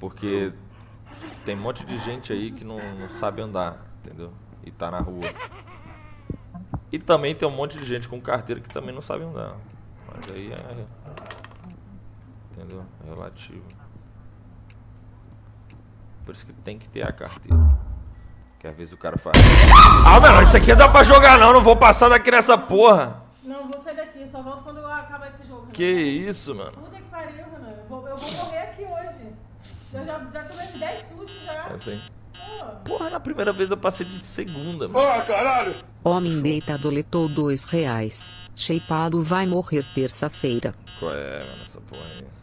Porque tem um monte de gente aí que não sabe andar, entendeu? E tá na rua. E também tem um monte de gente com carteira que também não sabe andar. Mas aí é... Entendeu? É relativo. Por isso que tem que ter a carteira. Que às vezes o cara fala... Ah, mano, isso aqui não dá pra jogar não vou passar daqui nessa porra. Não, vou sair daqui, só volto quando acabar esse jogo, Renan. Que isso, mano? Puta que pariu, Renan. Eu vou morrer aqui hoje. Eu já tomei 10 sustos já. É assim. Porra, na primeira vez eu passei de segunda, mano. Ó, caralho! Homem deitado letou R$2. Shapeado vai morrer terça-feira. Qual é, mano, essa porra aí?